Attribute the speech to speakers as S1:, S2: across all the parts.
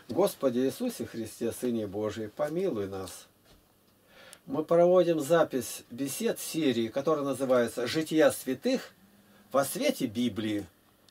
S1: Господи Иисусе Христе, Сыне Божий, помилуй нас. Мы проводим запись бесед серии, которая называется «Жития святых во свете Библии».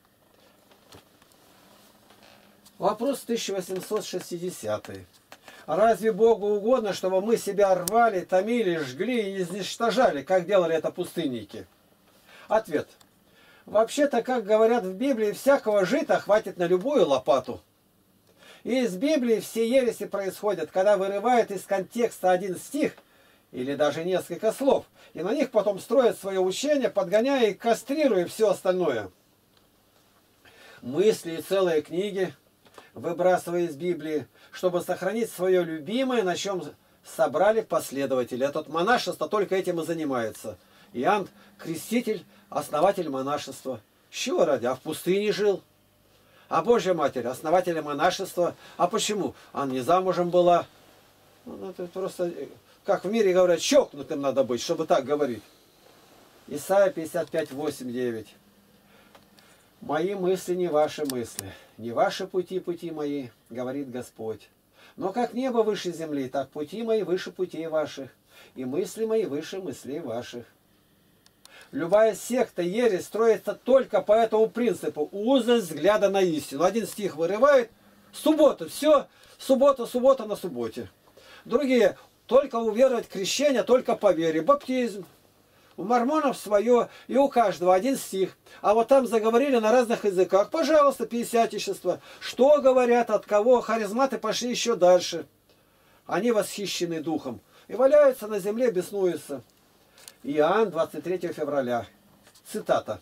S1: Вопрос 1860. Разве Богу угодно, чтобы мы себя рвали, томили, жгли и изничтожали, как делали это пустынники? Ответ. Вообще-то, как говорят в Библии, всякого жита хватит на любую лопату. И из Библии все ереси происходят, когда вырывают из контекста один стих или даже несколько слов, и на них потом строят свое учение, подгоняя и кастрируя все остальное. Мысли и целые книги выбрасывая из Библии, чтобы сохранить свое любимое, на чем собрали последователи. Этот монашество только этим и занимается. Иоанн Креститель, основатель монашества. С чего ради? А в пустыне жил. А Божья Матерь, основатель монашества. А почему? Она не замужем была. Ну, это просто, как в мире говорят, чокнутым надо быть, чтобы так говорить. Исайя 55, 8, 9. «Мои мысли не ваши мысли, не ваши пути, пути мои, говорит Господь. Но как небо выше земли, так пути мои выше путей ваших, и мысли мои выше мыслей ваших». Любая секта, ересь строится только по этому принципу. Узость взгляда на истину. Один стих вырывает. Суббота. Все. Суббота, суббота на субботе. Другие. Только уверовать в крещение, только по вере. Баптизм. У мормонов свое, и у каждого один стих. А вот там заговорили на разных языках. Пожалуйста, пятидесятничество. Что говорят, от кого? Харизматы пошли еще дальше. Они восхищены духом. И валяются на земле, беснуются. Иоанн, 23 февраля. Цитата.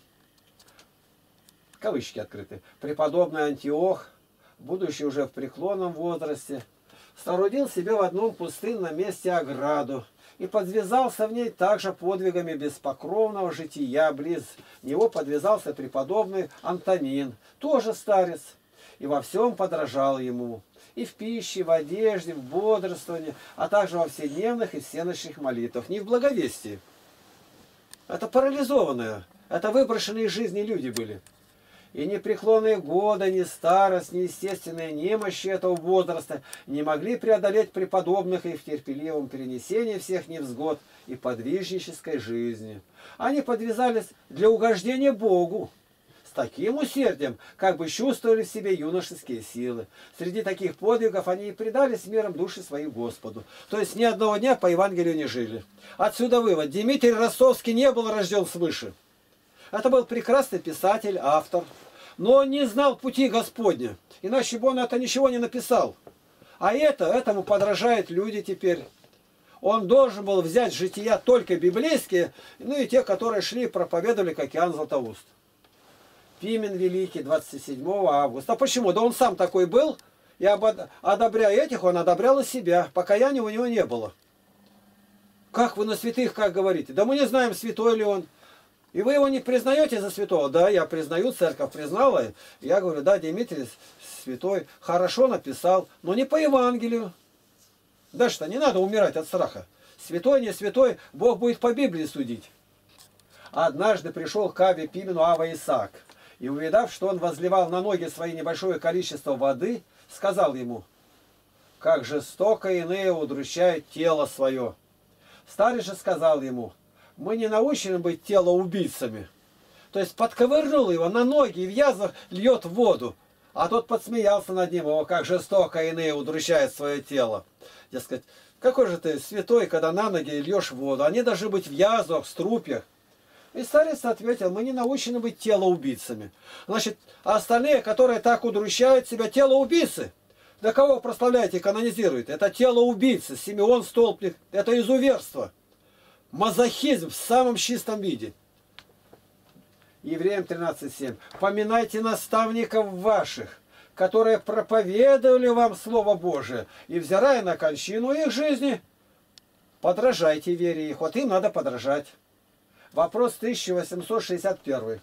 S1: Кавычки открыты. «Преподобный Антиох, будучи уже в преклонном возрасте, соорудил себе в одном пустынном месте ограду и подвязался в ней также подвигами беспокровного жития. Близ него подвязался преподобный Антонин, тоже старец, и во всем подражал ему, и в пище, в одежде, в бодрствовании, а также во вседневных и всеночных молитвах, не в благовестии». Это парализованные, это выброшенные из жизни люди были. И непреклонные годы, ни старость, ни естественные немощи этого возраста не могли преодолеть преподобных и в терпеливом перенесении всех невзгод и подвижнической жизни. Они подвязались для угождения Богу с таким усердием, как бы чувствовали в себе юношеские силы. Среди таких подвигов они и предали с миром души свои Господу. То есть ни одного дня по Евангелию не жили. Отсюда вывод. Дмитрий Ростовский не был рожден свыше. Это был прекрасный писатель, автор. Но он не знал пути Господня. Иначе бы он это ничего не написал. А этому подражают люди теперь. Он должен был взять жития только библейские, ну и те, которые шли и проповедовали, как Иоанн Златоуст. Пимен Великий, 27 августа. А почему? Да он сам такой был, и одобряя этих, он одобрял и себя. Покаяния у него не было. Как вы на святых, как говорите? Да мы не знаем, святой ли он. И вы его не признаете за святого? Да, я признаю, церковь признала. Я говорю, да, Дмитрий святой, хорошо написал, но не по Евангелию. Дальше-то не надо умирать от страха. Святой, не святой, Бог будет по Библии судить. Однажды пришел к Аве Пимену Ава Исаак. И увидав, что он возливал на ноги свои небольшое количество воды, сказал ему: «Как жестоко иные удручают тело свое». Старец же сказал ему: «Мы не научены быть телоубийцами». То есть подковырнул его на ноги и в язвах льет воду. А тот подсмеялся над ним: «О, как жестоко иные удручают свое тело». Дескать, какой же ты святой, когда на ноги льешь воду? Они должны быть в язвах, в струпьях. И старец ответил: мы не научены быть телоубийцами. Значит, а остальные, которые так удручают себя, телоубийцы. Да кого прославляете, канонизируете? Это телоубийцы, Симеон Столпник, это изуверство. Мазохизм в самом чистом виде. Евреям 13:7. «Поминайте наставников ваших, которые проповедовали вам Слово Божие, и, взирая на кончину их жизни, подражайте вере их». Вот им надо подражать. Вопрос 1861.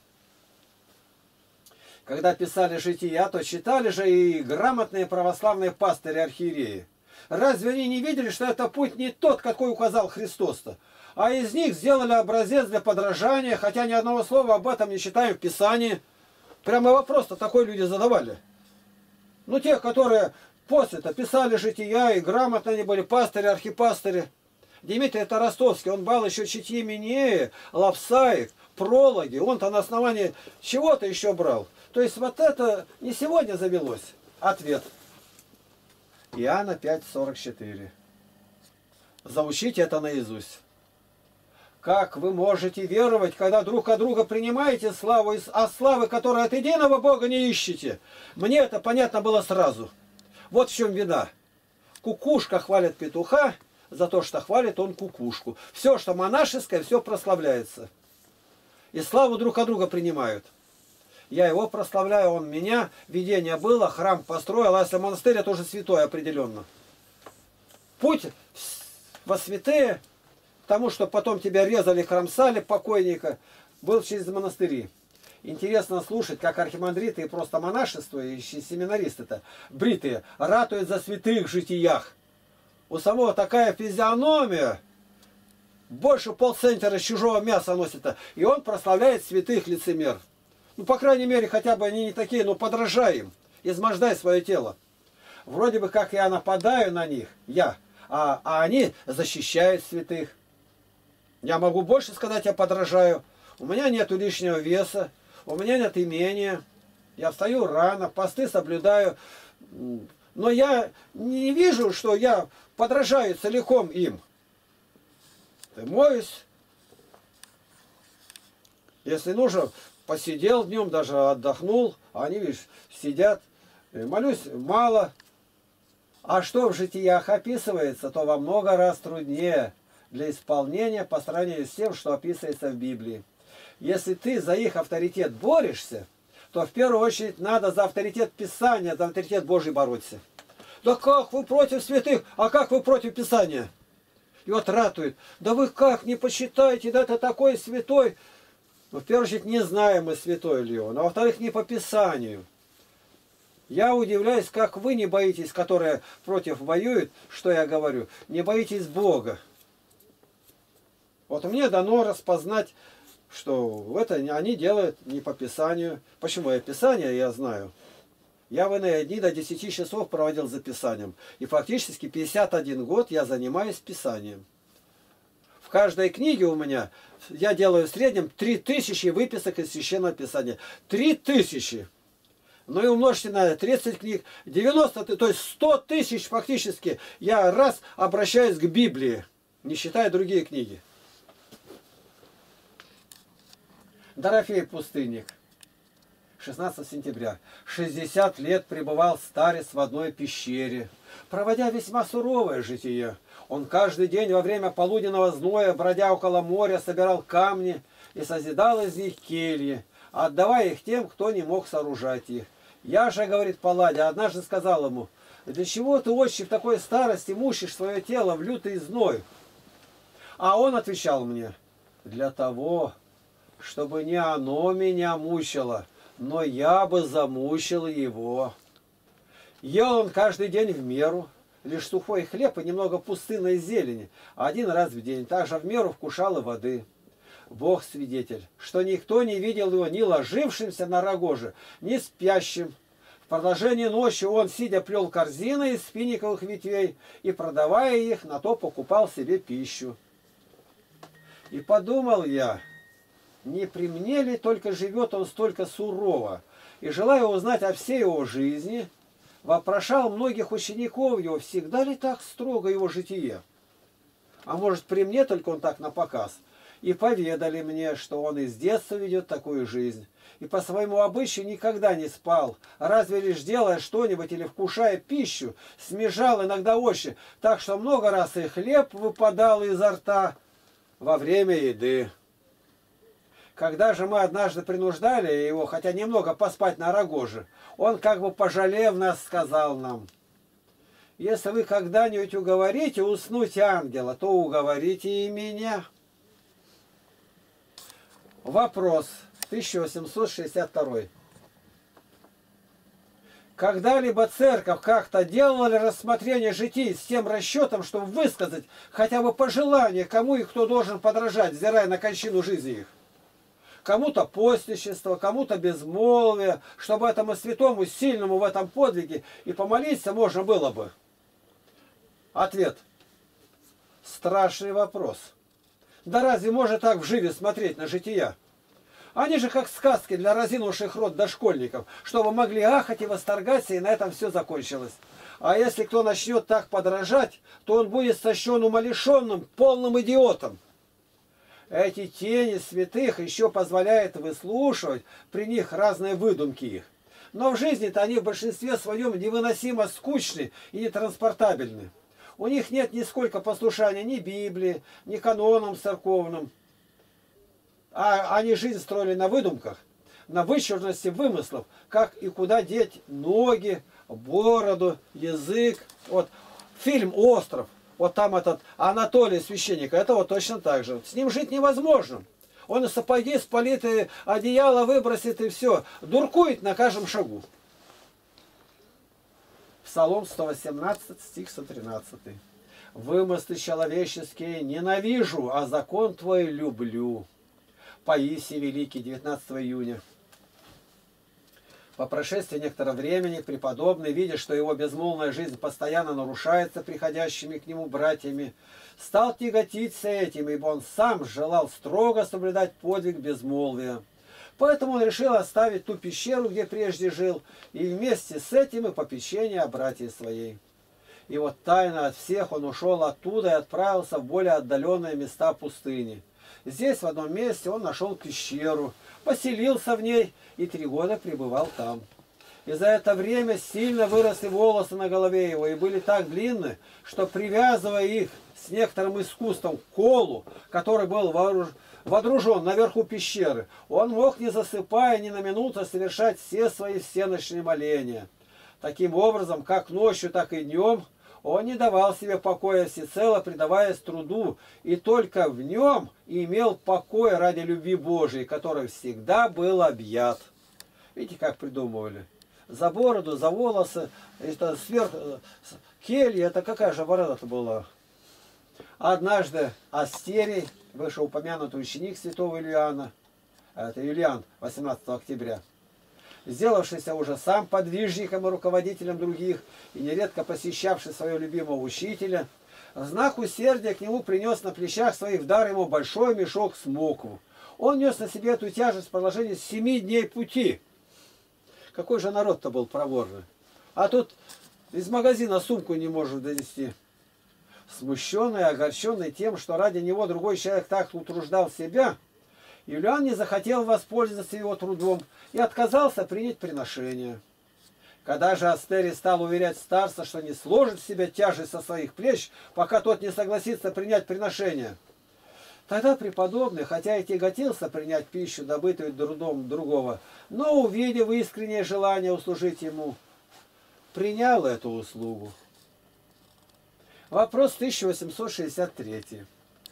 S1: Когда писали жития, то читали же и грамотные православные пастыри архиереи. Разве они не видели, что это путь не тот, какой указал Христос-то? А из них сделали образец для подражания, хотя ни одного слова об этом не читаем в Писании. Прямо вопрос-то такой люди задавали. Ну, те, которые После-то писали жития, и грамотно они были, пастыри, архипастыри. Дмитрий это ростовский, он брал еще читьи Минеи, Лапсаик, прологи. Он-то на основании чего-то еще брал. То есть вот это не сегодня завелось. Ответ. Иоанна 5:44. Заучите это наизусть. Как вы можете веровать, когда друг от друга принимаете славу, а славы, которой от единого Бога не ищете? Мне это понятно было сразу. Вот в чем вина. Кукушка хвалит петуха за то, что хвалит он кукушку. Все, что монашеское, все прославляется. И славу друг от друга принимают. Я его прославляю, он меня. Видение было, храм построил, а если монастырь, это уже святой определенно. Путь во святые, тому, что потом тебя резали, кромсали покойника, был через монастыри. Интересно слушать, как архимандриты и просто монашество, и семинаристы-то, бритые, ратуют за святых житиях. У самого такая физиономия, больше полцентнера чужого мяса носит, и он прославляет святых лицемер. Ну, по крайней мере, хотя бы они не такие, но подражай им, измождай свое тело. Вроде бы как я нападаю на них, а они защищают святых. Я могу больше сказать, я подражаю. У меня нет лишнего веса, у меня нет имения. Я встаю рано, посты соблюдаю. Но я не вижу, что я подражаю целиком им. Ты моюсь. Если нужно, посидел днем, даже отдохнул. А они, видишь, сидят. Молюсь мало. А что в житиях описывается, то во много раз труднее для исполнения по сравнению с тем, что описывается в Библии. Если ты за их авторитет борешься, то в первую очередь надо за авторитет Писания, за авторитет Божий бороться. Да как вы против святых, а как вы против Писания? И вот ратуют, да вы как, не посчитаете, да это такой святой. Ну, в первую очередь, не знаем мы, святой ли он, а во-вторых, не по Писанию. Я удивляюсь, как вы не боитесь, которые против воюют, что я говорю, не боитесь Бога. Вот мне дано распознать, что это они делают не по Писанию. Почему? Я Писание, я знаю. Я в иные дни до 10 часов проводил за Писанием. И фактически 51 год я занимаюсь Писанием. В каждой книге у меня, я делаю в среднем 3000 выписок из Священного Писания. 3000! Ну и умножьте на 30 книг, 90, то есть 100 тысяч фактически я раз обращаюсь к Библии, не считая другие книги. Дорофей Пустынник, 16 сентября. 60 лет пребывал старец в одной пещере, проводя весьма суровое житие. Он каждый день во время полуденного зноя, бродя около моря, собирал камни и созидал из них кельи, отдавая их тем, кто не мог сооружать их. Я же, говорит Палладий, однажды сказал ему, для чего ты, отче, в такой старости мучишь свое тело в лютый зной? А он отвечал мне, для того, чтобы не оно меня мучило, но я бы замучил его. Ел он каждый день в меру, лишь сухой хлеб и немного пустынной зелени, один раз в день, также в меру вкушал и воды. Бог свидетель, что никто не видел его ни ложившимся на рогоже, ни спящим. В продолжении ночи он, сидя, плел корзины из финиковых ветвей и, продавая их, на то покупал себе пищу. И подумал я, не при мне ли только живет он столько сурово, и, желая узнать о всей его жизни, вопрошал многих учеников его, всегда ли так строго его житие? А может, при мне только он так напоказ? И поведали мне, что он из детства ведет такую жизнь. И по своему обычаю никогда не спал, разве лишь делая что-нибудь или вкушая пищу, смежал иногда очи, так что много раз и хлеб выпадал изо рта во время еды. Когда же мы однажды принуждали его, хотя немного поспать на рогоже, он, как бы пожалев нас, сказал нам, если вы когда-нибудь уговорите уснуть ангела, то уговорите и меня. Вопрос 1862. Когда-либо церковь как-то делала ли рассмотрение житий с тем расчетом, чтобы высказать хотя бы пожелание, кому и кто должен подражать, взирая на кончину жизни их? кому-то постничество, кому-то безмолвие, чтобы этому святому, сильному в этом подвиге и помолиться можно было бы. Ответ. Страшный вопрос. Да разве можно так вживе смотреть на жития? Они же как сказки для разинувших рот дошкольников, чтобы могли ахать и восторгаться, и на этом все закончилось. А если кто начнет так подражать, то он будет сочтен умалишенным, полным идиотом. Эти тени святых еще позволяют выслушивать при них разные выдумки их. Но в жизни-то они в большинстве своем невыносимо скучны и нетранспортабельны. У них нет нисколько послушания ни Библии, ни канонам церковным. А они жизнь строили на выдумках, на вычурности вымыслов, как и куда деть ноги, бороду, язык. Вот фильм «Остров», вот там этот Анатолий священник, это вот точно так же. С ним жить невозможно. Он и сапоги спалит, и одеяло выбросит, и все. Дуркует на каждом шагу. Псалом 118, стих 113. «Вымыслы человеческие ненавижу, а закон твой люблю». Паисий Великий, 19 июня. По прошествии некоторого времени преподобный, видя, что его безмолвная жизнь постоянно нарушается приходящими к нему братьями, стал тяготиться этим, ибо он сам желал строго соблюдать подвиг безмолвия. Поэтому он решил оставить ту пещеру, где прежде жил, и вместе с этим и попечение о братье своей. И вот тайно от всех он ушел оттуда и отправился в более отдаленные места пустыни. Здесь, в одном месте, он нашел пещеру, поселился в ней и 3 года пребывал там. И за это время сильно выросли волосы на голове его и были так длинны, что, привязывая их с некоторым искусством к колу, который был водружен наверху пещеры, он мог, не засыпая ни на минуту, совершать все свои всеночные моления. Таким образом, как ночью, так и днем, он не давал себе покоя, всецело предаваясь труду, и только в нем имел покой ради любви Божией, который всегда был объят. Видите, как придумывали? За бороду, за волосы, это сверху, келья, это какая же борода-то была? Однажды Астерий, вышеупомянутый ученик святого Юлиана, это Юлиан, 18 октября, сделавшийся уже сам подвижником и руководителем других, и нередко посещавший своего любимого учителя, в знак усердия к нему принес на плечах своих в дар ему большой мешок с мокву. Он нес на себе эту тяжесть в продолжении 7 дней пути. Какой же народ-то был проворный. А тут из магазина сумку не может донести. Смущенный и огорченный тем, что ради него другой человек так утруждал себя, Юлиан не захотел воспользоваться его трудом и отказался принять приношение. Когда же Астерий стал уверять старца, что не сложит в себя тяжесть со своих плеч, пока тот не согласится принять приношение, тогда преподобный, хотя и тяготился принять пищу, добытую трудом другого, но, увидев искреннее желание услужить ему, принял эту услугу. Вопрос 1863.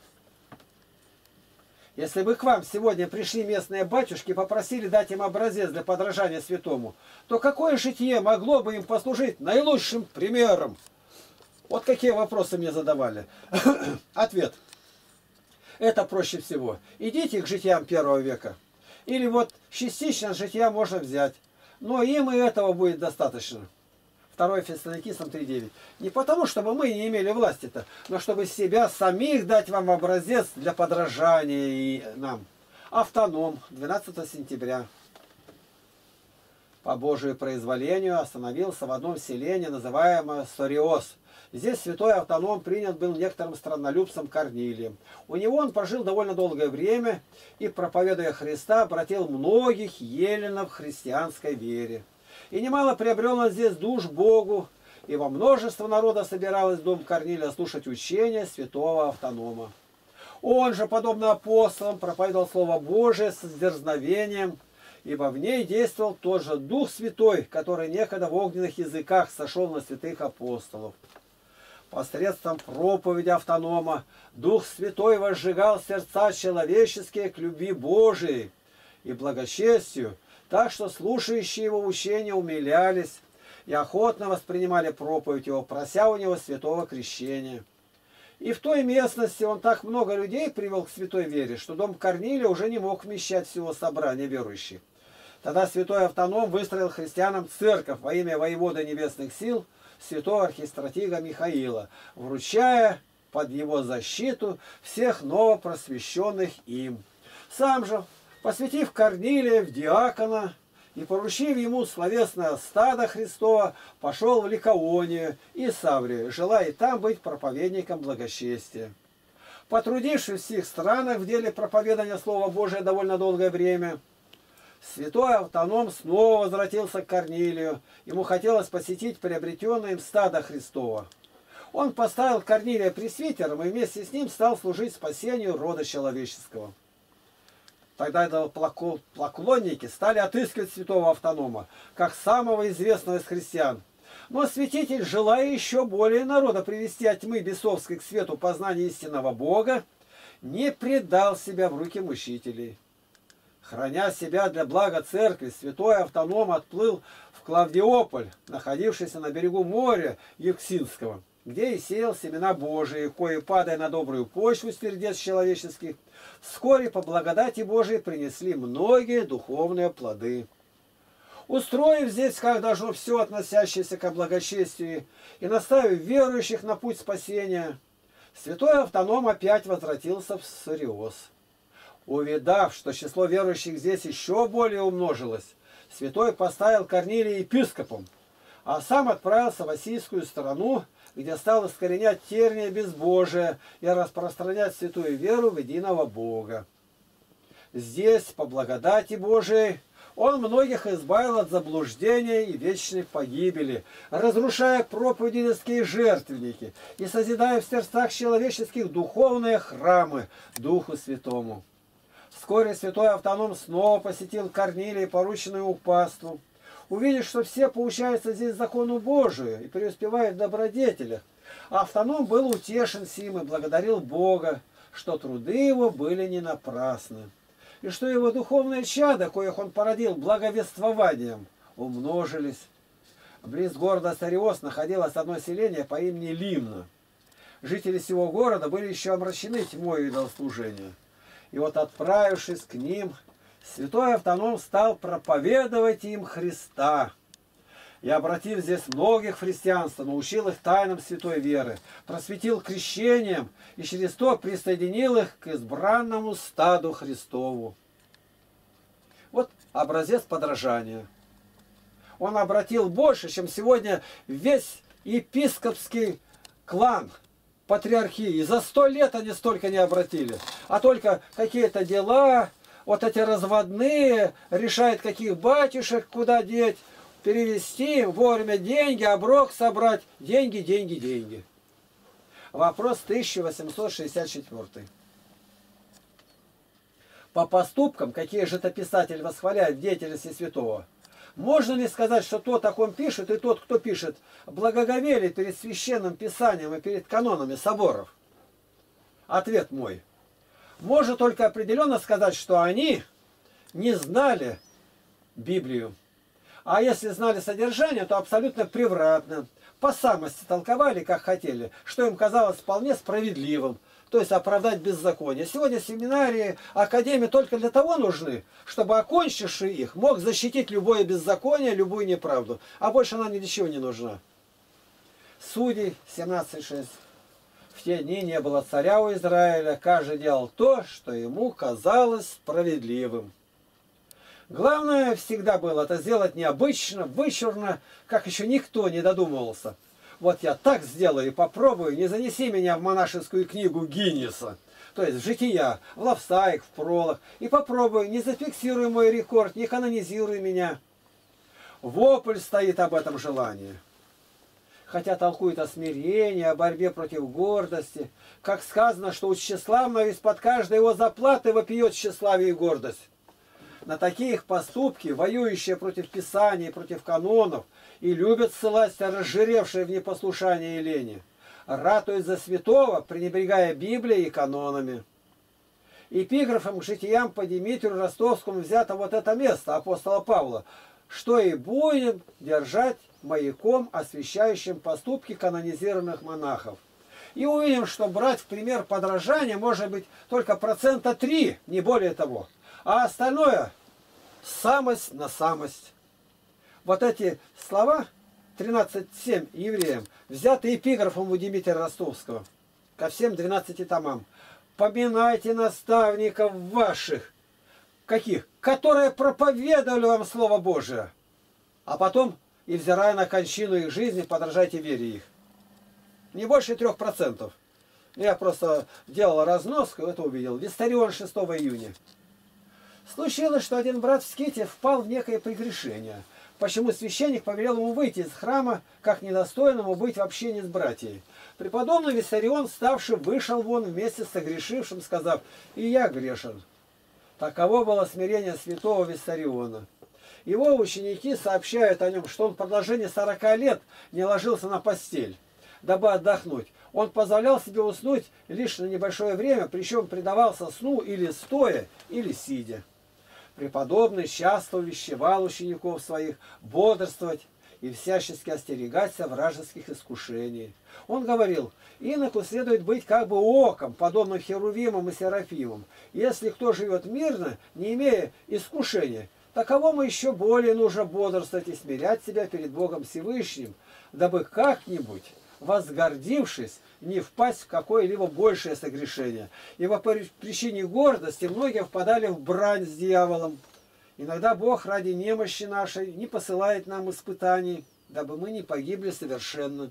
S1: Если бы к вам сегодня пришли местные батюшки и попросили дать им образец для подражания святому, то какое житие могло бы им послужить наилучшим примером? Вот какие вопросы мне задавали. Ответ. Это проще всего. Идите к житиям 1 века. Или вот частично жития можно взять. Но им и этого будет достаточно. 2 Фессалоникийцам 3:9. Не потому, чтобы мы не имели власти-то, но чтобы себя самих дать вам образец для подражания и нам. Автоном, 12 сентября. По Божию произволению остановился в одном селении, называемое Сориос. Здесь святой Автоном принят был некоторым страннолюбцем Корнилием. У него он прожил довольно долгое время и, проповедуя Христа, обратил многих еленов к христианской вере. И немало приобрел он здесь душ Богу, и во множество народа собиралось в дом Корнилия слушать учения святого Автонома. Он же, подобно апостолам, проповедовал Слово Божие с дерзновением, ибо в ней действовал тот же Дух Святой, который некогда в огненных языках сошел на святых апостолов. Посредством проповеди Автонома Дух Святой возжигал сердца человеческие к любви Божией и благочестию, так что слушающие его учения умилялись и охотно воспринимали проповедь его, прося у него святого крещения. И в той местности он так много людей привел к святой вере, что дом Корнилия уже не мог вмещать всего собрания верующих. Тогда святой Автоном выстроил христианам церковь во имя воевода небесных сил, святого архистратига Михаила, вручая под его защиту всех новопросвещенных им. Сам же, посвятив Корнилия в диакона и поручив ему словесное стадо Христова, пошел в Ликаонию и Саврию, желая и там быть проповедником благочестия. Потрудившись в всех странах в деле проповедания Слова Божия довольно долгое время, святой Автоном снова возвратился к Корнилию. Ему хотелось посетить приобретенное им стадо Христова. Он поставил Корнилия пресвитером и вместе с ним стал служить спасению рода человеческого. Тогда поклонники стали отыскивать святого Автонома, как самого известного из христиан. Но святитель, желая еще более народа привести от тьмы бесовской к свету познания истинного Бога, не предал себя в руки мучителей. Храня себя для блага церкви, святой Автоном отплыл в Клавдиополь, находившийся на берегу моря Евксинского, где и сеял семена Божии, кои, падая на добрую почву сердец человеческих, вскоре по благодати Божией принесли многие духовные плоды. Устроив здесь, как должно все относящееся к благочестию, и наставив верующих на путь спасения, святой Автоном опять возвратился в Сариос. Увидав, что число верующих здесь еще более умножилось, святой поставил Корнилия епископом, а сам отправился в Ассийскую страну, где стал искоренять терния безбожия и распространять святую веру в единого Бога. Здесь, по благодати Божией, он многих избавил от заблуждения и вечной погибели, разрушая проповеднические жертвенники и созидая в сердцах человеческих духовные храмы Духу Святому. Вскоре святой Автоном снова посетил Корнилия, порученную упаству. Увидев, что все поучаются здесь закону Божию и преуспевают в добродетелях, Автоном был утешен сим и благодарил Бога, что труды его были не напрасны, и что его духовные чада, коих он породил благовествованием, умножились. Близ города Сариос находилось одно селение по имени Лимна. Жители сего города были еще омрачены тьмой идолослужения. И вот, отправившись к ним, святой Автоном стал проповедовать им Христа. И, обратив здесь многих в христианство, научил их тайнам святой веры, просветил крещением и через то присоединил их к избранному стаду Христову. Вот образец подражания. Он обратил больше, чем сегодня весь епископский клан патриархии. За 100 лет они столько не обратили, а только какие-то дела, вот эти разводные, решают, каких батюшек куда деть, перевести, вовремя деньги, оброк собрать. Деньги, деньги, деньги. Вопрос 1864. По поступкам, какие же это писатель восхваляет в деятельности святого, можно ли сказать, что тот, о ком пишет, и тот, кто пишет, благоговели перед священным писанием и перед канонами соборов? Ответ мой. Можно только определенно сказать, что они не знали Библию. А если знали содержание, то абсолютно превратно. По самости толковали, как хотели, что им казалось вполне справедливым. То есть оправдать беззаконие. Сегодня семинарии, академии только для того нужны, чтобы окончивший их мог защитить любое беззаконие, любую неправду. А больше нам ни для чего не нужна. Судей 17.6. В те дни не было царя у Израиля, каждый делал то, что ему казалось справедливым. Главное всегда было это сделать необычно, вычурно, как еще никто не додумывался. Вот я так сделаю и попробую, не занеси меня в монашескую книгу Гиннеса, то есть в жития, в лавсайк, в пролог, и попробую, не зафиксируй мой рекорд, не канонизируй меня. Вопль стоит об этом желании. Хотя толкует о смирении, о борьбе против гордости, как сказано, что у тщеславного из-под каждой его заплаты вопиет тщеславие и гордость. На такие их поступки, воюющие против Писания и против канонов, и любят ссылаться разжиревшие в непослушании и лени, ратуют за святого, пренебрегая Библией и канонами. Эпиграфом к житиям по Димитрию Ростовскому взято вот это место апостола Павла, что и будем держать маяком, освящающим поступки канонизированных монахов. И увидим, что брать в пример подражания может быть только 3%, не более того. А остальное самость на самость. Вот эти слова 13.7 евреям взяты эпиграфом у Дмитрия Ростовского ко всем 12 томам. Поминайте наставников ваших. Каких? Которые проповедовали вам Слово Божие. А потом, и взирая на кончину их жизни, подражайте вере их. Не больше 3%. Я просто делал разноску, это увидел. Виссарион 6 июня. Случилось, что один брат в ските впал в некое прегрешение. Почему священник повелел ему выйти из храма, как недостойному быть в общении с братьями. Преподобный Виссарион, вставший, вышел вон вместе с согрешившим, сказав: «И я грешен». Таково было смирение святого Виссариона. Его ученики сообщают о нем, что он в продолжении 40 лет не ложился на постель, дабы отдохнуть. Он позволял себе уснуть лишь на небольшое время, причем предавался сну или стоя, или сидя. Преподобный часто увещевал учеников своих бодрствовать и всячески остерегаться вражеских искушений. Он говорил: иноку следует быть как бы оком, подобным херувимам и серафимам. Если кто живет мирно, не имея искушения, таковому еще более нужно бодрствовать и смирять себя перед Богом Всевышним, дабы как-нибудь, возгордившись, не впасть в какое-либо большее согрешение. И по причине гордости многие впадали в брань с дьяволом. Иногда Бог ради немощи нашей не посылает нам испытаний, дабы мы не погибли совершенно.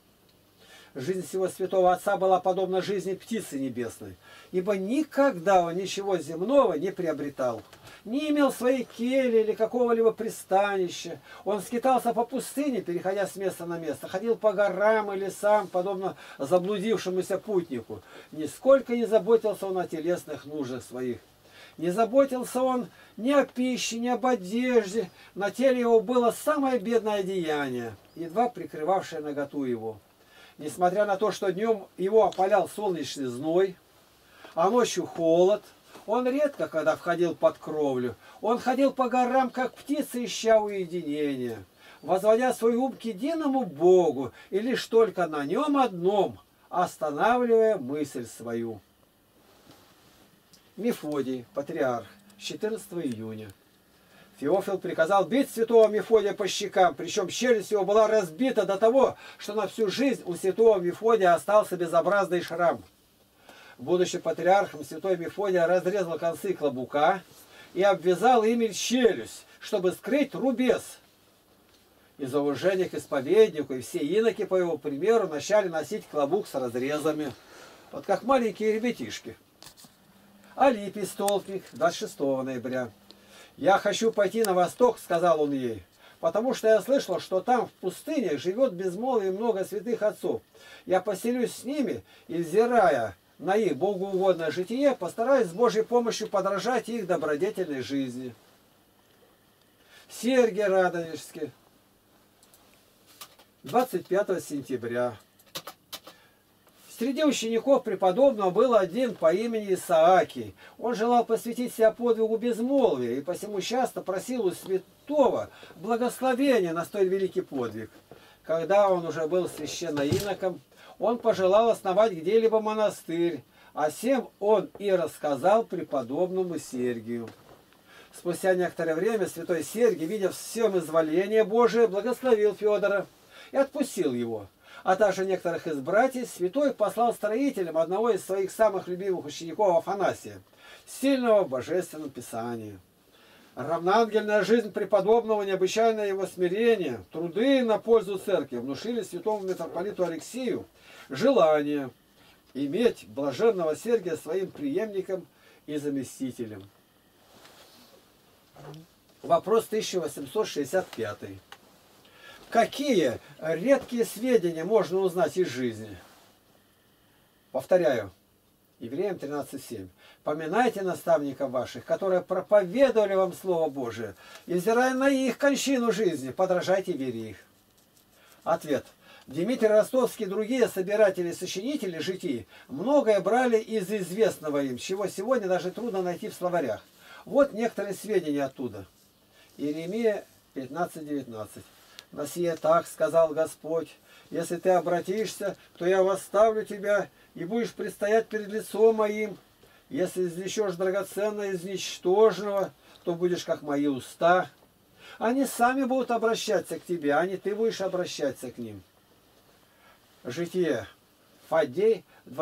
S1: Жизнь всего святого Отца была подобна жизни птицы небесной, ибо никогда он ничего земного не приобретал. Не имел своей кельи или какого-либо пристанища. Он скитался по пустыне, переходя с места на место, ходил по горам и лесам, подобно заблудившемуся путнику. Нисколько не заботился он о телесных нуждах своих. Не заботился он ни о пище, ни об одежде. На теле его было самое бедное одеяние, едва прикрывавшее наготу его. Несмотря на то, что днем его опалял солнечный зной, а ночью холод, он редко когда входил под кровлю. Он ходил по горам, как птица, ища уединения, возводя свой ум к единому Богу, и лишь только на нем одном, останавливая мысль свою. Мефодий, патриарх, 14 июня. Феофил приказал бить святого Мефодия по щекам, причем челюсть его была разбита до того, что на всю жизнь у святого Мефодия остался безобразный шрам. Будучи патриархом, святой Мефодий разрезал концы клобука и обвязал ими челюсть, чтобы скрыть рубец. Из уважения к исповеднику и все иноки, по его примеру, начали носить клобук с разрезами. Вот как маленькие ребятишки. Алипий, столпник, 26 ноября. «Я хочу пойти на восток», — сказал он ей, «потому что я слышал, что там в пустыне живет безмолвие много святых отцов. Я поселюсь с ними и, взирая на их богоугодное житие, постараюсь с Божьей помощью подражать их добродетельной жизни». Сергий Радонежский, 25 сентября. Среди учеников преподобного был один по имени Исаакий. Он желал посвятить себя подвигу безмолвия и посему часто просил у святого благословения на столь великий подвиг. Когда он уже был священноиноком, он пожелал основать где-либо монастырь, о сем он и рассказал преподобному Сергию. Спустя некоторое время святой Сергий, видя всем изволение Божие, благословил Федора и отпустил его. А также некоторых из братьев святой послал строителям одного из своих самых любимых учеников Афанасия, сильного в божественном писании. Равноангельная жизнь преподобного, необычайное его смирение, труды на пользу церкви внушили святому митрополиту Алексию желание иметь блаженного Сергия своим преемником и заместителем. Вопрос 1865. Какие редкие сведения можно узнать из жизни? Повторяю, Евреям 13.7. «Поминайте наставников ваших, которые проповедовали вам Слово Божие, и, взирая на их кончину жизни, подражайте вере их». Ответ. Дмитрий Ростовский и другие собиратели и сочинители житий многое брали из известного им, чего сегодня даже трудно найти в словарях. Вот некоторые сведения оттуда. Иеремия 15.19. На сие так сказал Господь: если ты обратишься, то я восставлю тебя, и будешь предстоять перед лицом моим. Если извлечешь драгоценное из ничтожного, то будешь как мои уста. Они сами будут обращаться к тебе, а не ты будешь обращаться к ним. Житие. Фаддей,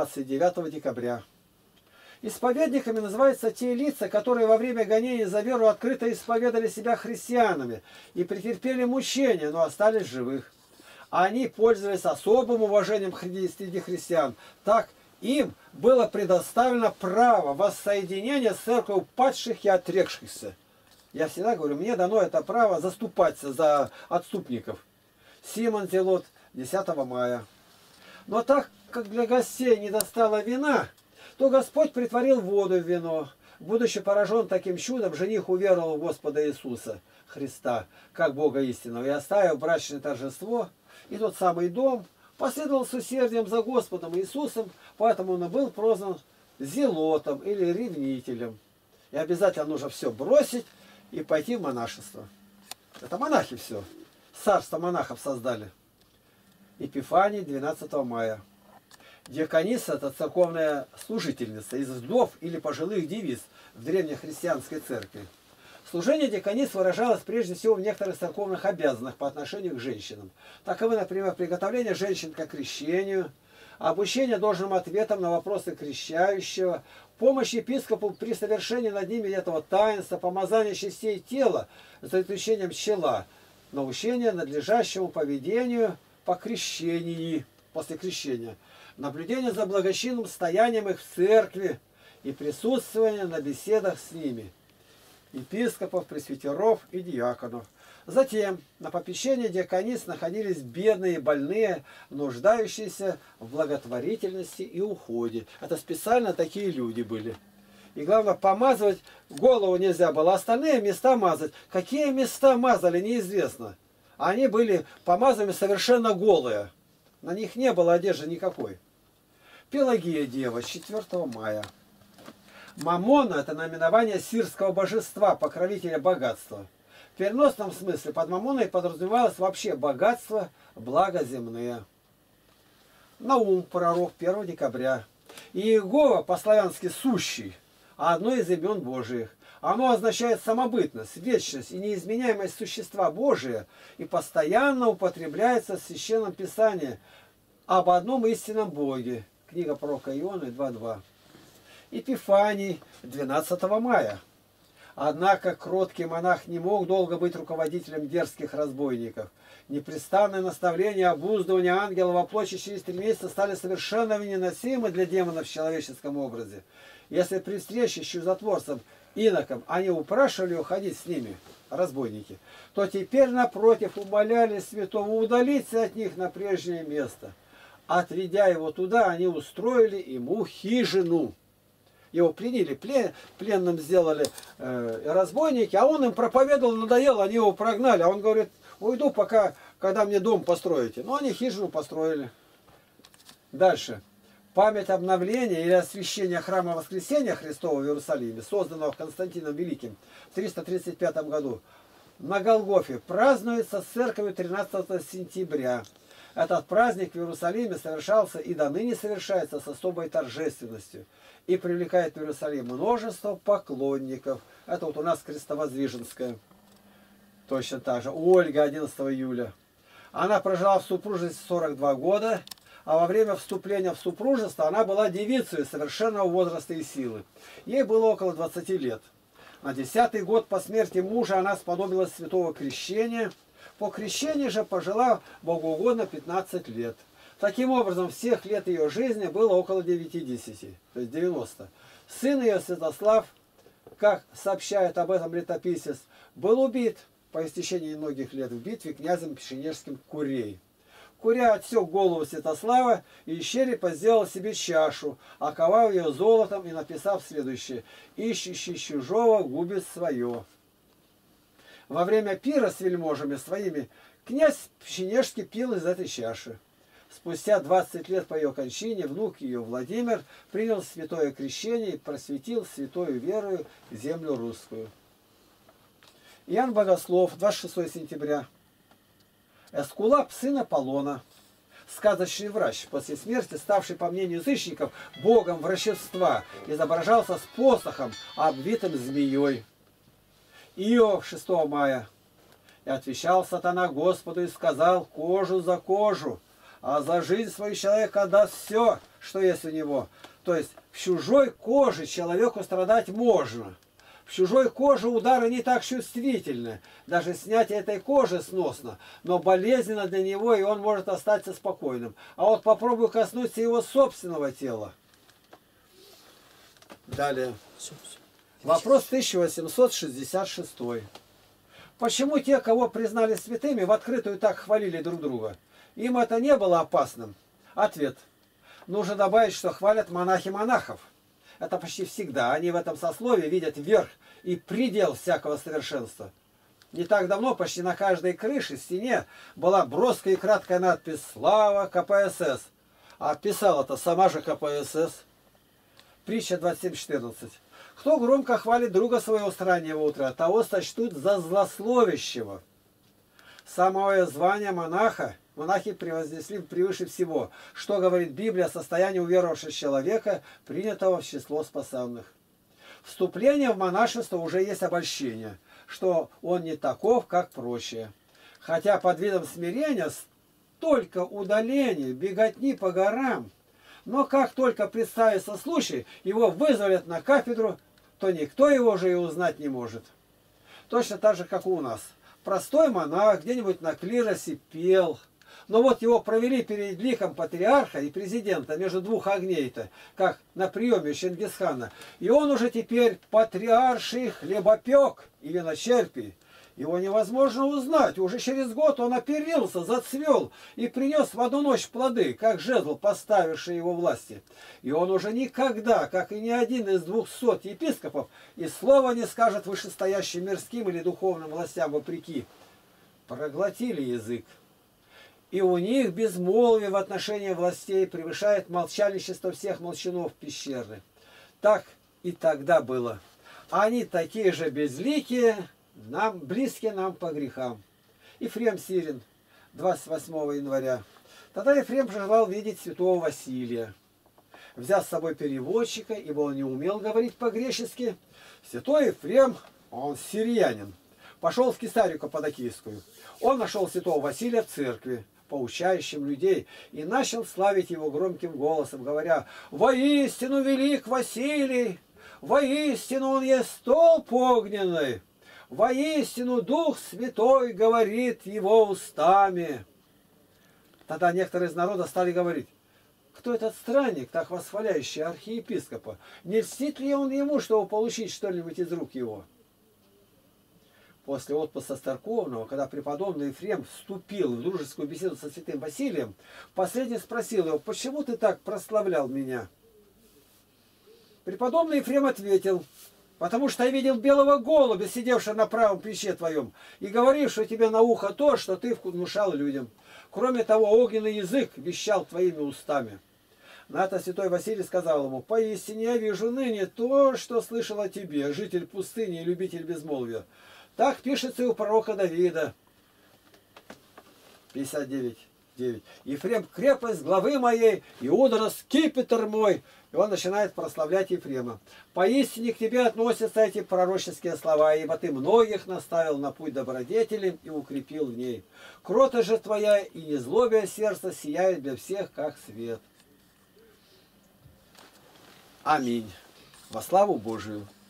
S1: 29 декабря. Исповедниками называются те лица, которые во время гонений за веру открыто исповедали себя христианами и претерпели мучения, но остались живых. Они пользовались особым уважением среди христиан. Так им было предоставлено право воссоединения с церковью падших и отрекшихся. Я всегда говорю, мне дано это право заступаться за отступников. Симон Зелот, 10 мая. Но так как для гостей не достало вина, то Господь притворил воду в вино. Будучи поражен таким чудом, жених уверовал в Господа Иисуса Христа, как Бога истинного, и оставив брачное торжество, и тот самый дом последовал с усердием за Господом Иисусом, поэтому он и был прозван зелотом или ревнителем. И обязательно нужно все бросить и пойти в монашество. Это монахи все. Царство монахов создали. Эпифаний, 12 мая. Диакониса – это церковная служительница из вдов или пожилых девиц в древнехристианской церкви. Служение диаконис выражалось прежде всего в некоторых церковных обязанностях по отношению к женщинам. Таковы, например, приготовление женщин к крещению, обучение должным ответам на вопросы крещающего, помощь епископу при совершении над ними этого таинства, помазание частей тела за исключением чела, научение надлежащему поведению по крещении, после крещения, наблюдение за благочинным стоянием их в церкви и присутствование на беседах с ними, епископов, пресвитеров и диаконов. Затем на попечении диаконис находились бедные, больные, нуждающиеся в благотворительности и уходе. Это специально такие люди были. И главное, помазывать голову нельзя было, остальные места мазать. Какие места мазали, неизвестно. Они были помазаны совершенно голые. На них не было одежды никакой. Пелагия дева, 4 мая. Мамона – это наименование сирского божества, покровителя богатства. В переносном смысле под Мамоной подразумевалось вообще богатство, благо земные. Наум, пророк, 1 декабря. И Иегова по-славянски сущий, а одно из имен Божиих. Оно означает самобытность, вечность и неизменяемость существа Божия и постоянно употребляется в Священном Писании об одном истинном Боге. Книга пророка Ионы 2.2. Эпифаний, 12 мая. Однако кроткий монах не мог долго быть руководителем дерзких разбойников. Непрестанное наставление обуздывания ангела во плоти через 3 месяца стали совершенно невыносимы для демонов в человеческом образе. Если при встрече с чудотворцем иноком они упрашивали уходить с ними, разбойники, то теперь, напротив, умоляли святого удалиться от них на прежнее место. Отведя его туда, они устроили ему хижину. Его пленили, пленным сделали разбойники, а он им проповедовал, надоело, они его прогнали. А он говорит, уйду пока, когда мне дом построите. Но они хижину построили. Дальше. Память обновления или освящения храма Воскресения Христова в Иерусалиме, созданного Константином Великим в 335 году, на Голгофе празднуется с церковью 13 сентября. Этот праздник в Иерусалиме совершался и до ныне совершается с особой торжественностью и привлекает в Иерусалим множество поклонников. Это вот у нас Крестовоздвиженская. Точно так же. Ольга, 11 июля. Она прожила в супружестве 42 года, а во время вступления в супружество она была девицей совершенного возраста и силы. Ей было около 20 лет. На 10-й год по смерти мужа она сподобилась святого крещения. По крещению же пожила богоугодно 15 лет. Таким образом, всех лет ее жизни было около 90, то есть 90. Сын ее, Святослав, как сообщает об этом летописец, был убит по истечении многих лет в битве князем Печенежским Курей. Куря отсек голову Святослава и из черепа сделал себе чашу, оковав ее золотом и написав следующее: «Ищущий чужого губит свое». Во время пира с вельможами своими князь Печенежский пил из этой чаши. Спустя 20 лет по ее кончине внук ее Владимир принял святое крещение и просветил святою верою землю русскую. Иоанн Богослов, 26 сентября. Эскулап, сын Аполлона, сказочный врач, после смерти ставший, по мнению язычников, богом врачевства, изображался с посохом, обвитым змеей. Иов 6 мая. И отвечал сатана Господу и сказал: кожу за кожу, а за жизнь свою человек отдаст все, что есть у него. То есть в чужой коже человеку страдать можно. В чужой коже удары не так чувствительны. Даже снятие этой кожи сносно, но болезненно для него, и он может остаться спокойным. А вот попробуй коснуться его собственного тела. Далее. Вопрос 1866. Почему те, кого признали святыми, в открытую так хвалили друг друга? Им это не было опасным? Ответ. Нужно добавить, что хвалят монахи монахов. Это почти всегда. Они в этом сословии видят верх и предел всякого совершенства. Не так давно почти на каждой крыше, стене была броская и краткая надпись «Слава КПСС». А писала-то сама же КПСС. Притча 27:14. Кто громко хвалит друга своего с раннего утра, того сочтут за злословящего. Самое звание монаха монахи превознесли превыше всего, что говорит Библия о состоянии уверовавшего человека, принятого в число спасенных. Вступление в монашество уже есть обольщение, что он не таков, как прочие. Хотя под видом смирения столько удалений, беготни по горам, но как только представится случай, его вызволят на кафедру, то никто его уже и узнать не может. Точно так же, как у нас. Простой монах где-нибудь на клиросе пел. Но вот его провели перед ликом патриарха и президента между двух огней-то, как на приеме у Чингисхана. И он уже теперь патриарший хлебопек и виночерпий. Его невозможно узнать. Уже через год он оперился, зацвел и принес в одну ночь плоды, как жезл, поставивший его власти. И он уже никогда, как и ни один из 200 епископов, и слова не скажет вышестоящим мирским или духовным властям вопреки. Проглотили язык. И у них безмолвие в отношении властей превышает молчальничество всех молчунов пещеры. Так и тогда было. Они такие же безликие, близкие нам по грехам. Ефрем Сирин, 28 января. Тогда Ефрем пожелал видеть святого Василия. Взял с собой переводчика, ибо он не умел говорить по-гречески. Святой Ефрем, он сириянин, пошел в Кесарию Каппадокийскую. Он нашел святого Василия в церкви, поучающим людей, и начал славить его громким голосом, говоря: «Воистину велик Василий! Воистину он есть столб огненный! Воистину Дух Святой говорит его устами!» Тогда некоторые из народа стали говорить: кто этот странник, так восхваляющий архиепископа? Не льстит ли он ему, чтобы получить что-нибудь из рук его? После отпуска церковного, когда преподобный Ефрем вступил в дружескую беседу со святым Василием, последний спросил его: почему ты так прославлял меня? Преподобный Ефрем ответил: потому что я видел белого голубя, сидевшего на правом плече твоем, и говорившего тебе на ухо то, что ты внушал людям. Кроме того, огненный язык вещал твоими устами. На это святой Василий сказал ему: поистине я вижу ныне то, что слышал о тебе, житель пустыни и любитель безмолвия. Так пишется и у пророка Давида. 59:9. Ефрем — крепость главы моей, Иуда — скипетр мой. И он начинает прославлять Ефрема. Поистине к тебе относятся эти пророческие слова, ибо ты многих наставил на путь добродетели и укрепил в ней. Кротость же твоя и незлобие сердца сияет для всех, как свет. Аминь. Во славу Божию.